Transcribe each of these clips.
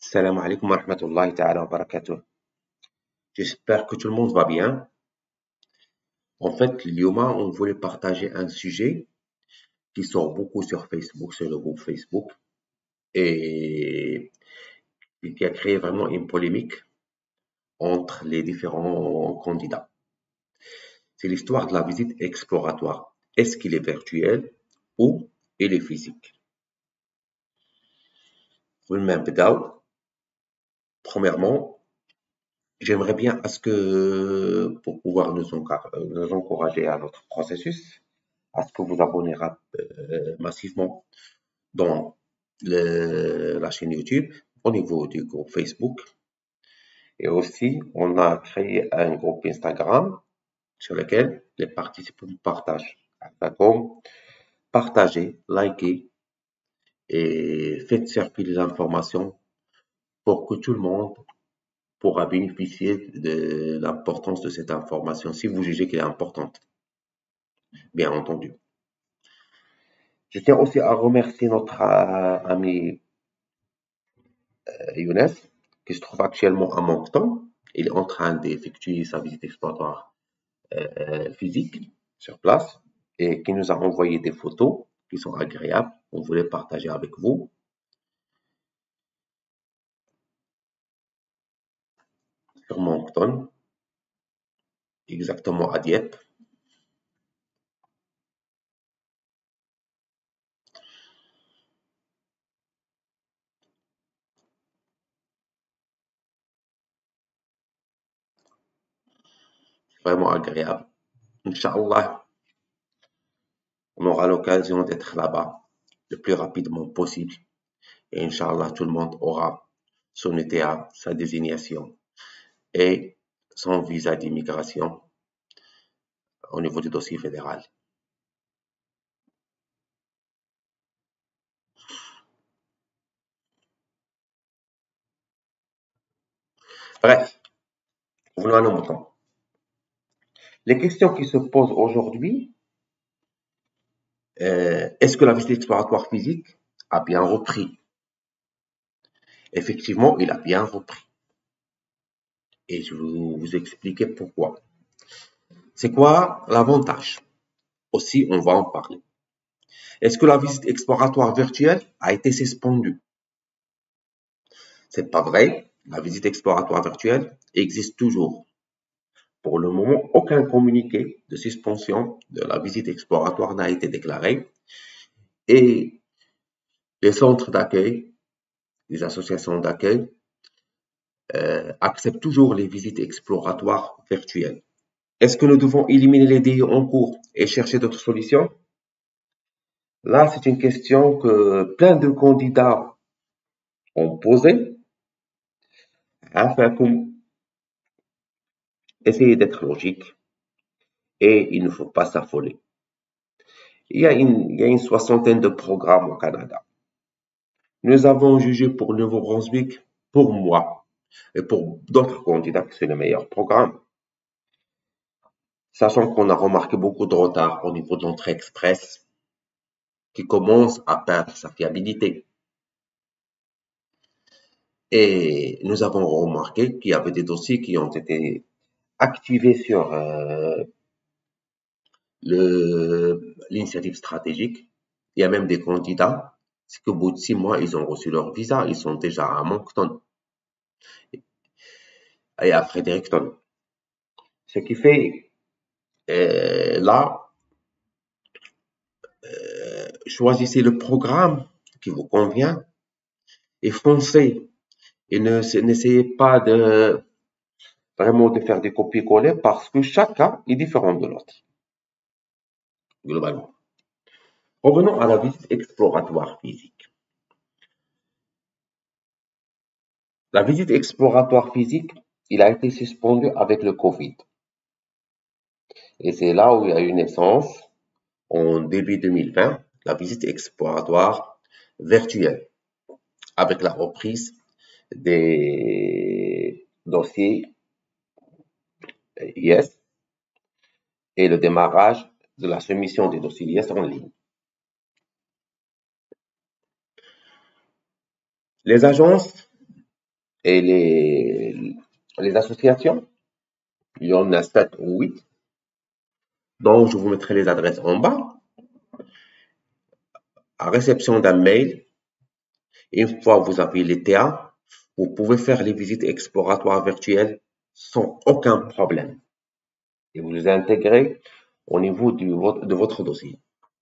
Salam alaikum wa rahmatullahi ta'ala wa barakatuh. J'espère que tout le monde va bien. En fait, Lyoma, on voulait partager un sujet qui sort beaucoup sur Facebook, sur le groupe Facebook, et qui a créé vraiment une polémique entre les différents candidats. C'est l'histoire de la visite exploratoire. Est-ce qu'il est virtuel ou il est physique? Premièrement, j'aimerais bien à ce que, pour pouvoir nous encourager à notre processus, à ce que vous abonnez massivement dans la chaîne YouTube, au niveau du groupe Facebook. Et aussi, on a créé un groupe Instagram sur lequel les participants partagent. D'accord? Partagez, likez et faites circuler l'information pour que tout le monde pourra bénéficier de l'importance de cette information si vous jugez qu'elle est importante, bien entendu. Je tiens aussi à remercier notre ami Younes, qui se trouve actuellement à Moncton. Il est en train d'effectuer sa visite exploratoire physique sur place et qui nous a envoyé des photos qui sont agréables. On voulait partager avec vous. Sur Moncton, exactement à Dieppe. Vraiment agréable. Inch'Allah, on aura l'occasion d'être là-bas le plus rapidement possible. Et Inch'Allah, tout le monde aura son ETA, sa désignation et son visa d'immigration au niveau du dossier fédéral. Bref, venons à nos moutons. Les questions qui se posent aujourd'hui, est-ce que la visite exploratoire physique a bien repris? Effectivement, il a bien repris. Et je vais vous expliquer pourquoi. C'est quoi l'avantage? Aussi, on va en parler. Est-ce que la visite exploratoire virtuelle a été suspendue? C'est pas vrai. La visite exploratoire virtuelle existe toujours. Pour le moment, aucun communiqué de suspension de la visite exploratoire n'a été déclaré et les centres d'accueil, les associations d'accueil acceptent toujours les visites exploratoires virtuelles. Est-ce que nous devons éliminer les DI en cours et chercher d'autres solutions? Là, c'est une question que plein de candidats ont posée afin qu'on essaye d'être logique et il ne faut pas s'affoler. Il y a une soixantaine de programmes au Canada. Nous avons jugé pour le Nouveau-Brunswick, pour moi et pour d'autres candidats que c'est le meilleur programme. Sachant qu'on a remarqué beaucoup de retard au niveau de l'entrée express qui commence à perdre sa fiabilité. Et nous avons remarqué qu'il y avait des dossiers qui ont été activés sur l'initiative stratégique. Il y a même des candidats, c'est qu'au bout de 6 mois, ils ont reçu leur visa, ils sont déjà à Moncton et à Fredericton. Ce qui fait, là, choisissez le programme qui vous convient et foncez. Et n'essayez pas de vraiment de faire des copier-coller parce que chaque cas est différent de l'autre, globalement. Revenons à la visite exploratoire physique. La visite exploratoire physique, il a été suspendu avec le Covid. Et c'est là où il y a eu naissance, en début 2020, la visite exploratoire virtuelle, avec la reprise des dossiers IS et le démarrage de la soumission des dossiers IS en ligne. Les agences et les associations. Il y en a 7 ou 8. Donc, je vous mettrai les adresses en bas. À réception d'un mail, une fois que vous avez les TA, vous pouvez faire les visites exploratoires virtuelles sans aucun problème. Et vous les intégrez au niveau de votre dossier.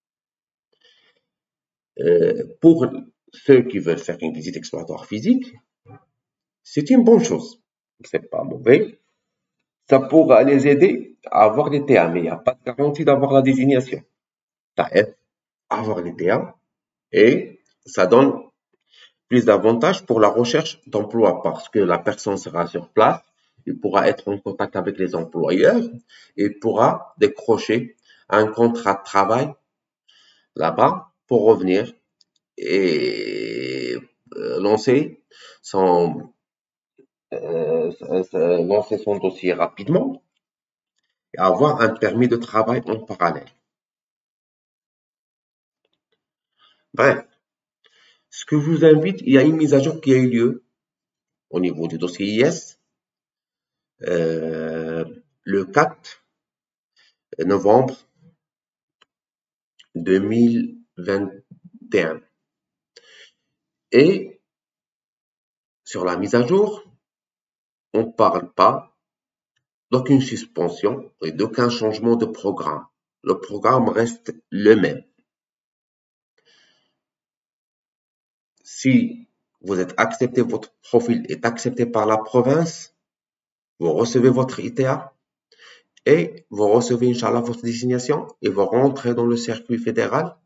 Pour ceux qui veulent faire une visite exploratoire physique, c'est une bonne chose. C'est pas mauvais. Ça pourra les aider à avoir les TA, mais il n'y a pas de garantie d'avoir la désignation. Ça aide à avoir les TA et ça donne plus d'avantages pour la recherche d'emploi parce que la personne sera sur place, il pourra être en contact avec les employeurs et pourra décrocher un contrat de travail là-bas pour revenir et lancer son, lancer son dossier rapidement et avoir un permis de travail en parallèle. Bref, ce que je vous invite, il y a une mise à jour qui a eu lieu au niveau du dossier IS le 4 novembre 2021. Et sur la mise à jour, on ne parle pas d'aucune suspension et d'aucun changement de programme. Le programme reste le même. Si vous êtes accepté, votre profil est accepté par la province, vous recevez votre ITA et vous recevez, Inch'Allah, votre désignation et vous rentrez dans le circuit fédéral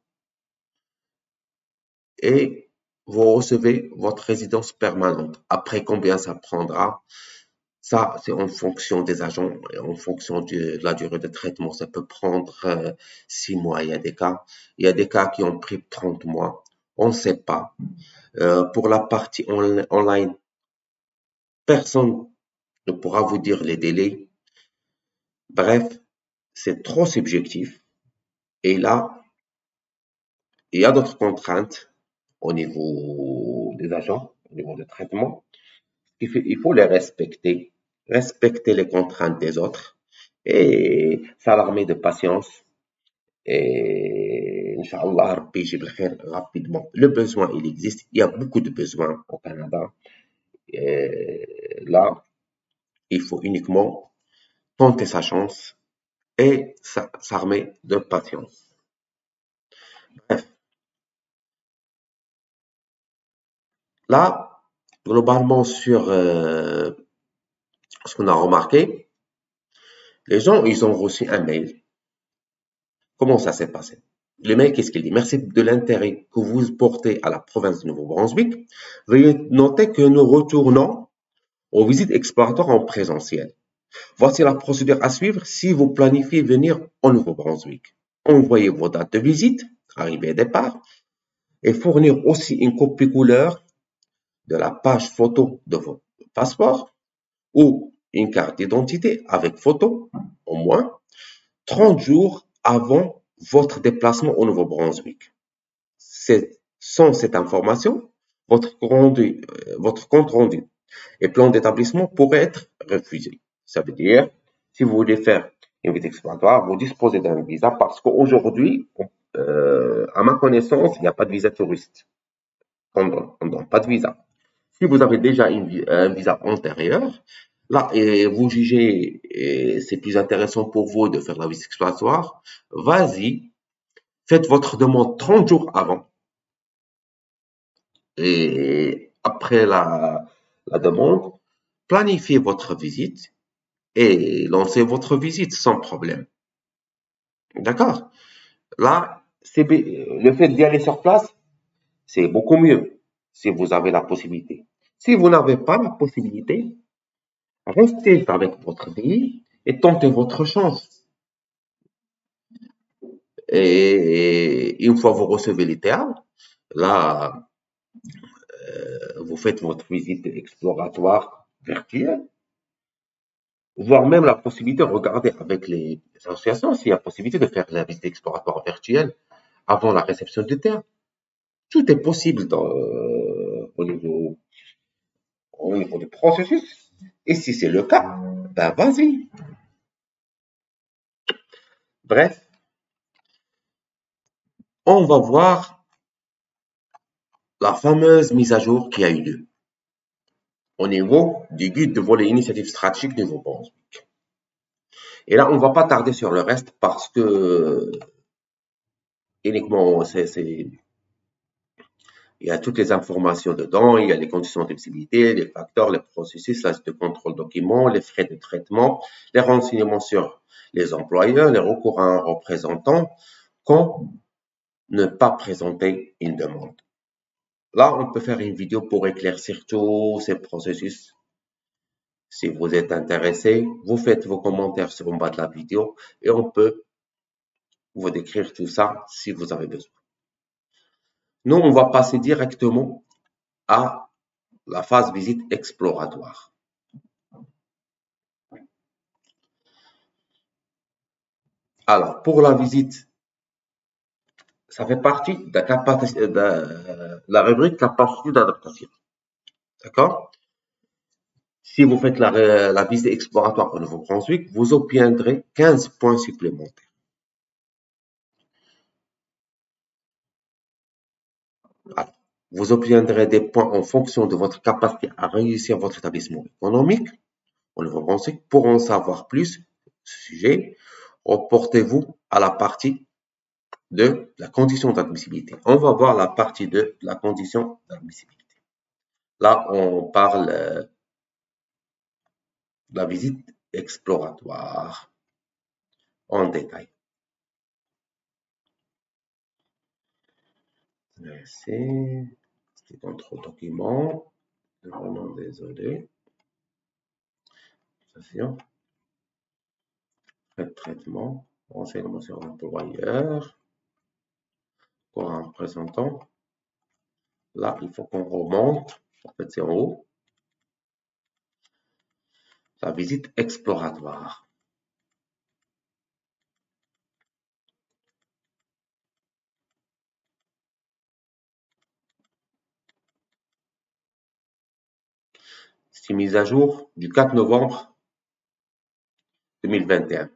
et vous recevez votre résidence permanente. Après, combien ça prendra? Ça, c'est en fonction des agents et en fonction de la durée de traitement. Ça peut prendre 6 mois. Il y a des cas qui ont pris 30 mois. On ne sait pas. Pour la partie online, personne ne pourra vous dire les délais. Bref, c'est trop subjectif. Et là, il y a d'autres contraintes au niveau des agents, au niveau de traitement. Il faut les respecter, respecter les contraintes des autres et s'alarmer de patience. Et Inch'Allah, Rabbi Jib al-Khair rapidement. Le besoin, il existe. Il y a beaucoup de besoins au Canada. Et là, il faut uniquement tenter sa chance et s'armer de patience. Bref, là, globalement, sur ce qu'on a remarqué, les gens, ils ont reçu un mail. Comment ça s'est passé? Le mail, qu'est-ce qu'il dit? Merci de l'intérêt que vous portez à la province du Nouveau-Brunswick. Veuillez noter que nous retournons aux visites exploratoires en présentiel. Voici la procédure à suivre si vous planifiez venir au Nouveau-Brunswick. Envoyez vos dates de visite, arrivée et départ, et fournir aussi une copie couleur de la page photo de votre passeport ou une carte d'identité avec photo, au moins 30 jours avant votre déplacement au Nouveau-Brunswick. Sans cette information, votre compte rendu et plan d'établissement pourrait être refusé. Ça veut dire, si vous voulez faire une visite exploratoire, vous disposez d'un visa parce qu'aujourd'hui, à ma connaissance, il n'y a pas de visa touriste. On ne donne pas de visa. Si vous avez déjà un visa antérieur, là, et vous jugez c'est plus intéressant pour vous de faire la visite exploratoire, vas-y, faites votre demande 30 jours avant. Et après la demande, planifiez votre visite et lancez votre visite sans problème. D'accord? Là, le fait d'y aller sur place, c'est beaucoup mieux si vous avez la possibilité. Si vous n'avez pas la possibilité, restez avec votre pays et tentez votre chance. Et une fois vous recevez les termes, là, vous faites votre visite exploratoire virtuelle, voire même la possibilité, regardez avec les associations s'il y a possibilité de faire la visite exploratoire virtuelle avant la réception du terme. Tout est possible au au niveau du processus. Et si c'est le cas, ben vas-y. Bref, on va voir la fameuse mise à jour qui a eu lieu au niveau du guide de volet initiative stratégique niveau bronze. Et là, on ne va pas tarder sur le reste parce que uniquement, il y a toutes les informations dedans, il y a les conditions de visibilité, les facteurs, les processus, la liste de contrôle document, les frais de traitement, les renseignements sur les employeurs, les recours à un représentant, quand ne pas présenter une demande. Là, on peut faire une vidéo pour éclaircir tous ces processus. Si vous êtes intéressé, vous faites vos commentaires sur le bas de la vidéo et on peut vous décrire tout ça si vous avez besoin. Nous, on va passer directement à la phase visite exploratoire. Alors, pour la visite, ça fait partie de la rubrique capacité d'adaptation. D'accord? Si vous faites la visite exploratoire au Nouveau-Brunswick, vous obtiendrez 15 points supplémentaires. Alors, vous obtiendrez des points en fonction de votre capacité à réussir votre établissement économique au Nouveau-Brunswick. Pour en savoir plus sur ce sujet, reportez-vous à la partie de la condition d'admissibilité. On va voir la partie de la condition d'admissibilité. Là, on parle de la visite exploratoire en détail. C'est contrôle document. Vraiment désolé. Attention. Frais de traitement. Renseignement sur l'employeur. Pour un représentant. Là, il faut qu'on remonte. En fait, c'est en haut. La visite exploratoire. C'est mise à jour du 4 novembre 2021.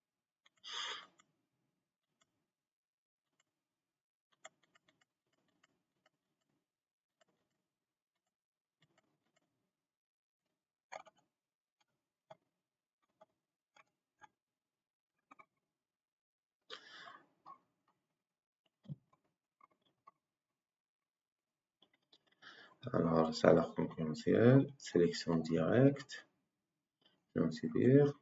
Alors, salaire concurrentiel, sélection directe, subir,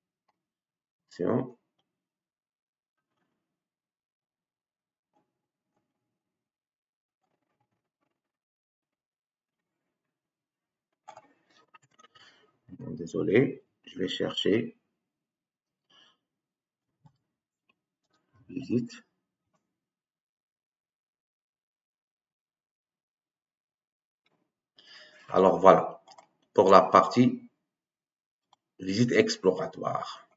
désolé, je vais chercher visite. Alors voilà, pour la partie visite exploratoire.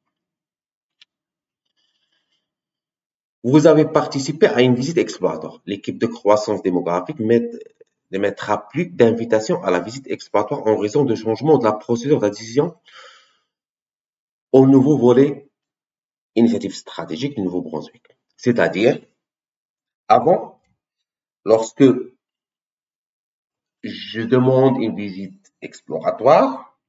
Vous avez participé à une visite exploratoire. L'équipe de croissance démographique ne mettra plus d'invitation à la visite exploratoire en raison de changement de la procédure d'adhésion au nouveau volet initiative stratégique du Nouveau-Brunswick. C'est-à-dire, avant, lorsque je demande une visite exploratoire,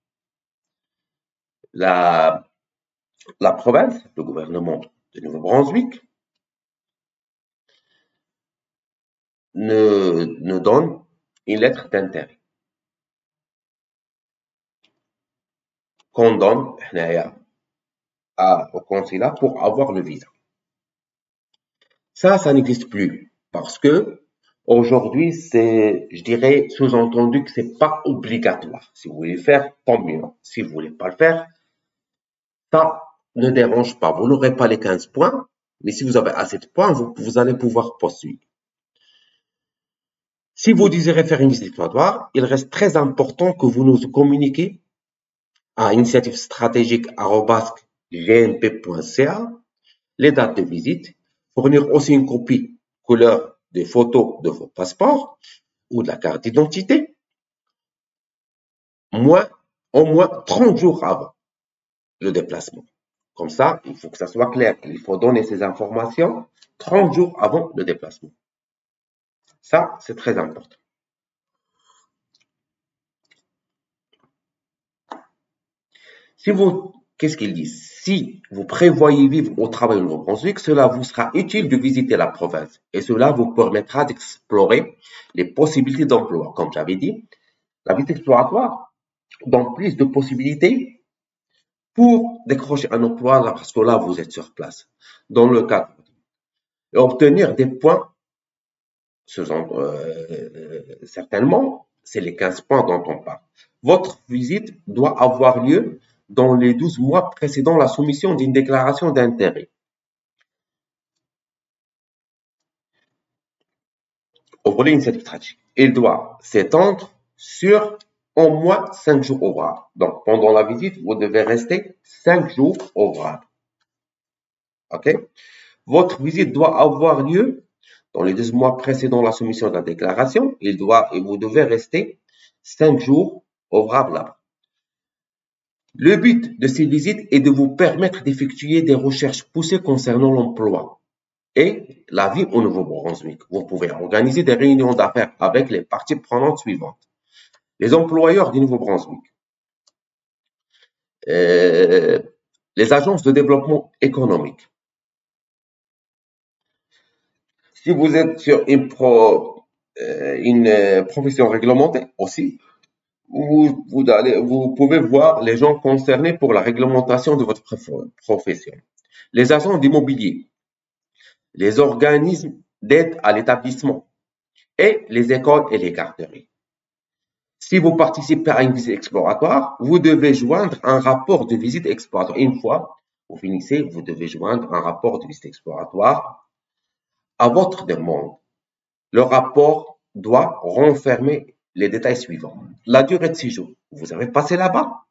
la province, le gouvernement de Nouveau-Brunswick, nous donne une lettre d'intérêt qu'on donne au consulat pour avoir le visa. Ça n'existe plus parce que aujourd'hui, c'est, je dirais, sous-entendu que c'est pas obligatoire. Si vous voulez le faire, tant mieux. Si vous voulez pas le faire, ça ne dérange pas. Vous n'aurez pas les 15 points, mais si vous avez assez de points, vous allez pouvoir poursuivre. Si vous désirez faire une visite exploratoire, il reste très important que vous nous communiquiez à initiativestratégique@gnp.ca les dates de visite, fournir aussi une copie couleur des photos de vos passeports ou de la carte d'identité. moins, au moins 30 jours avant le déplacement. Comme ça, il faut que ça soit clair. Il faut donner ces informations 30 jours avant le déplacement. Ça, c'est très important. Si vous, qu'est-ce qu'ils disent? Si vous prévoyez vivre au travail au Nouveau-Brunswick, cela vous sera utile de visiter la province et cela vous permettra d'explorer les possibilités d'emploi. Comme j'avais dit, la visite exploratoire donne plus de possibilités pour décrocher un emploi parce que là, vous êtes sur place. Dans le cadre et obtenir des points, certainement, c'est les 15 points dont on parle. Votre visite doit avoir lieu dans les 12 mois précédant la soumission d'une déclaration d'intérêt. Au volet initiative stratégique, il doit s'étendre sur au moins 5 jours ouvrables. Donc, pendant la visite, vous devez rester 5 jours ouvrables. OK? Votre visite doit avoir lieu dans les 12 mois précédant la soumission de la déclaration. Et vous devez rester 5 jours ouvrables là-bas. Le but de ces visites est de vous permettre d'effectuer des recherches poussées concernant l'emploi et la vie au Nouveau-Brunswick. Vous pouvez organiser des réunions d'affaires avec les parties prenantes suivantes. Les employeurs du Nouveau-Brunswick, euh, les agences de développement économique. Si vous êtes sur une profession réglementée aussi, vous pouvez voir les gens concernés pour la réglementation de votre profession. Les agents d'immobilier, les organismes d'aide à l'établissement et les écoles et les garderies. Si vous participez à une visite exploratoire, vous devez joindre un rapport de visite exploratoire. Une fois vous finissez, vous devez joindre un rapport de visite exploratoire à votre demande. Le rapport doit renfermer les détails suivants. La durée de séjour, vous avez passé là-bas.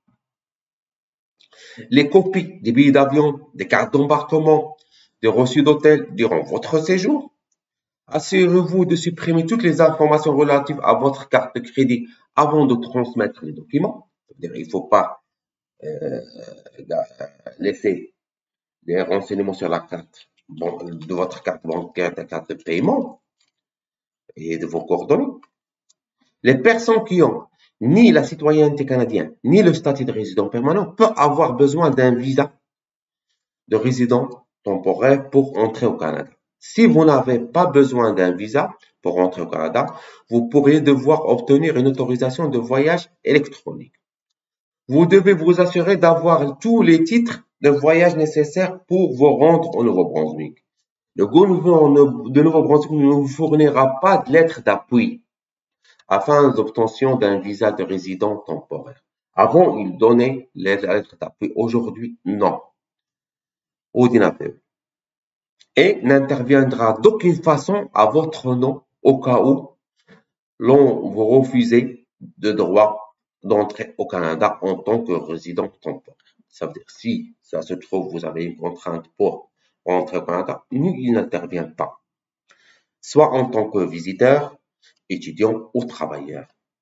Les copies des billets d'avion, des cartes d'embarquement, des reçus d'hôtel durant votre séjour. Assurez-vous de supprimer toutes les informations relatives à votre carte de crédit avant de transmettre les documents. Il ne faut pas euh, laisser les renseignements sur la carte de votre carte bancaire, de carte de paiement et de vos coordonnées. Les personnes qui ont ni la citoyenneté canadienne, ni le statut de résident permanent peuvent avoir besoin d'un visa de résident temporaire pour entrer au Canada. Si vous n'avez pas besoin d'un visa pour entrer au Canada, vous pourriez devoir obtenir une autorisation de voyage électronique. Vous devez vous assurer d'avoir tous les titres de voyage nécessaires pour vous rendre au Nouveau-Brunswick. Le gouvernement de Nouveau-Brunswick ne vous fournira pas de lettre d'appui afin d'obtention d'un visa de résident temporaire. Avant, il donnait les lettres d'appui. Aujourd'hui, non. Ordinateur. Et n'interviendra d'aucune façon à votre nom au cas où l'on vous refusez de droit d'entrer au Canada en tant que résident temporaire. Ça veut dire si ça se trouve, vous avez une contrainte pour entrer au Canada, il n'intervient pas. Soit en tant que visiteur, étudiant ou travailleur.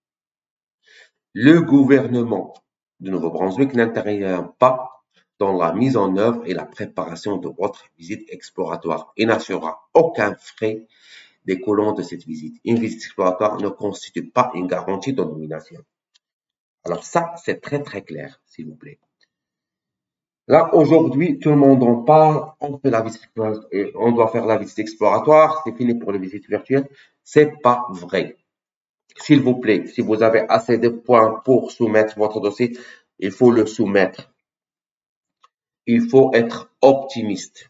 Le gouvernement de Nouveau-Brunswick n'intervient pas dans la mise en œuvre et la préparation de votre visite exploratoire et n'assurera aucun frais découlant de cette visite. Une visite exploratoire ne constitue pas une garantie de nomination. Alors ça, c'est très très clair, s'il vous plaît. Là, aujourd'hui, tout le monde en parle, on fait la visite, on doit faire la visite exploratoire, c'est fini pour les visites virtuelles. C'est pas vrai. S'il vous plaît, si vous avez assez de points pour soumettre votre dossier, il faut le soumettre. Il faut être optimiste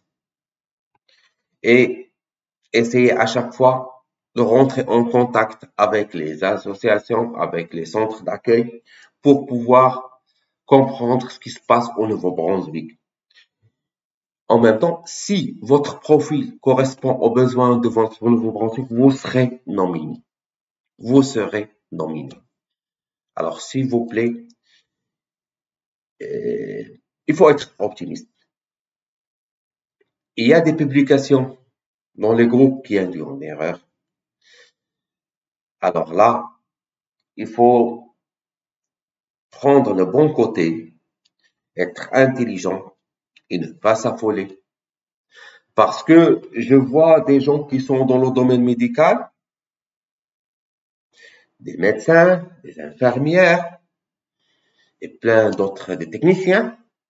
et essayer à chaque fois de rentrer en contact avec les associations, avec les centres d'accueil pour pouvoir comprendre ce qui se passe au Nouveau-Brunswick. En même temps, si votre profil correspond aux besoins de votre Nouveau-Brunswick, vous serez nominé. Vous serez nominé. Alors, s'il vous plaît, il faut être optimiste. Il y a des publications dans les groupes qui induisent en erreur. Alors là, il faut prendre le bon côté, être intelligent et ne pas s'affoler. Parce que je vois des gens qui sont dans le domaine médical, des médecins, des infirmières et plein d'autres des techniciens,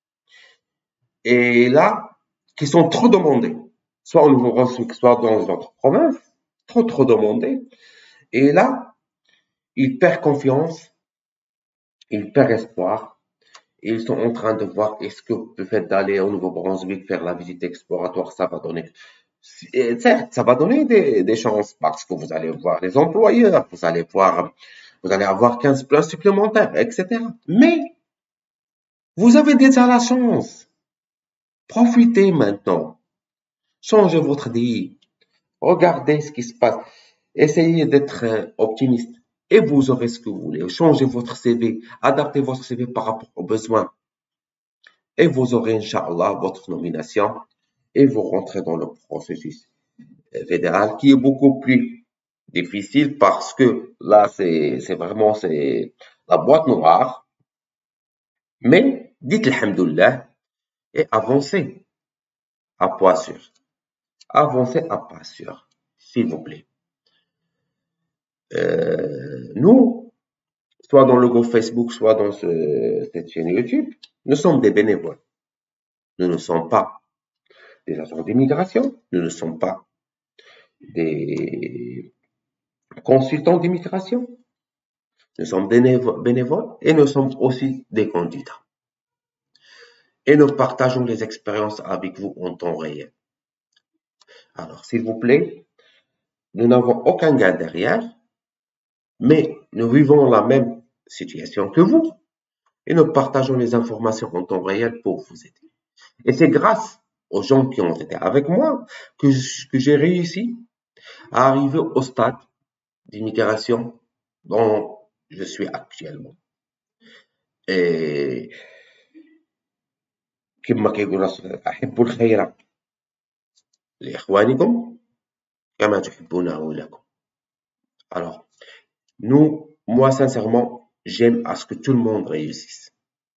et là, qui sont trop demandés, soit au Nouveau-Brunswick, soit dans notre province, trop demandés. Et là, ils perdent confiance, ils perdent espoir. Ils sont en train de voir est-ce que le fait d'aller au Nouveau-Brunswick faire la visite exploratoire, ça va donner. Certes, ça va donner des chances parce que vous allez voir les employeurs, vous allez avoir 15 places supplémentaires, etc. Mais vous avez déjà la chance. Profitez maintenant. Changez votre vie. Regardez ce qui se passe. Essayez d'être optimiste et vous aurez ce que vous voulez. Changez votre CV, adaptez votre CV par rapport aux besoins et vous aurez, Inch'Allah, votre nomination et vous rentrez dans le processus fédéral qui est beaucoup plus difficile parce que là, c'est vraiment la boîte noire. Mais dites Alhamdoulilah et avancez à pas sûr. Avancez à pas sûr, s'il vous plaît. Nous, soit dans le groupe Facebook, soit dans cette chaîne YouTube, nous sommes des bénévoles. Nous ne sommes pas des agents d'immigration, nous ne sommes pas des consultants d'immigration, nous sommes bénévoles et nous sommes aussi des candidats. Et nous partageons les expériences avec vous en temps réel. Alors, s'il vous plaît, nous n'avons aucun gain derrière, mais nous vivons la même situation que vous et nous partageons les informations en temps réel pour vous aider. Et c'est grâce aux gens qui ont été avec moi que j'ai réussi à arriver au stade d'immigration dont je suis actuellement. Et كما كيقول الرسول أحبوا الخير لإخوانكم كما تحبونه لكم. Alors, moi sincèrement, j'aime à ce que tout le monde réussisse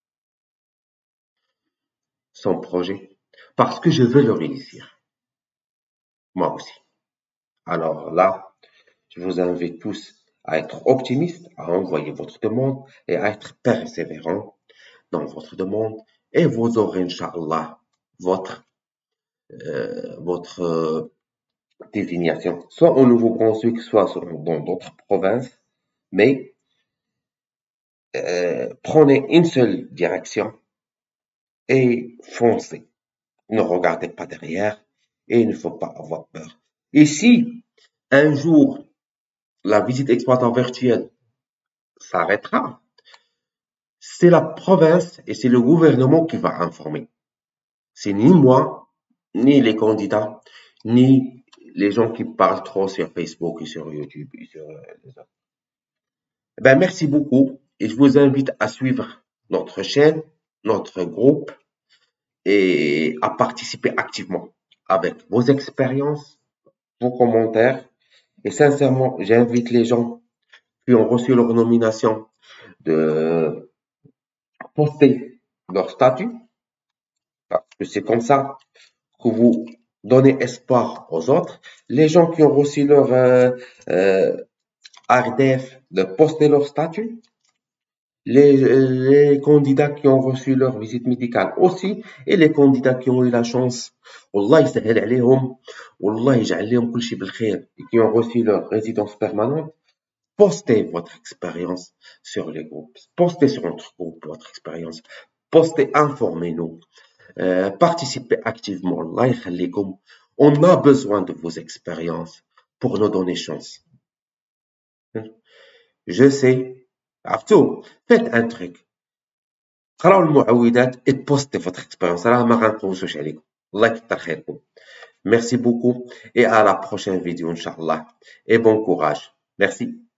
son projet parce que je veux le réussir. Moi aussi. Alors là, je vous invite tous à être optimistes, à envoyer votre demande et à être persévérant dans votre demande et vous aurez, Inch'Allah, votre désignation, soit au Nouveau-Brunswick, soit dans d'autres provinces, mais prenez une seule direction et foncez. Ne regardez pas derrière et il ne faut pas avoir peur. Et si un jour la visite exploitant virtuelle s'arrêtera, c'est la province et c'est le gouvernement qui va informer. C'est ni moi, ni les candidats, ni les gens qui parlent trop sur Facebook et sur YouTube et sur les autres. Ben, merci beaucoup et je vous invite à suivre notre chaîne, notre groupe et à participer activement avec vos expériences, vos commentaires. Et sincèrement, j'invite les gens qui ont reçu leur nomination de poster leur statut, parce que c'est comme ça que vous donnez espoir aux autres. Les gens qui ont reçu leur RDF, de poster leur statut. Les candidats qui ont reçu leur visite médicale aussi, et les candidats qui ont eu la chance, والله يسهل عليهم, والله يجعل لهم كل شيء بالخير, et qui ont reçu leur résidence permanente. Postez votre expérience sur les groupes, postez sur notre groupe votre expérience, postez, informez-nous, participez activement. Allah يخليكم. On a besoin de vos expériences pour nous donner chance. Je sais, عرفتوا, faites un truc. قراو المعوذات et postez votre expérience. راه ما غنقوسوش عليكم. الله يكثر خيركم. Merci beaucoup et à la prochaine vidéo, Inch'Allah. Et bon courage. Merci.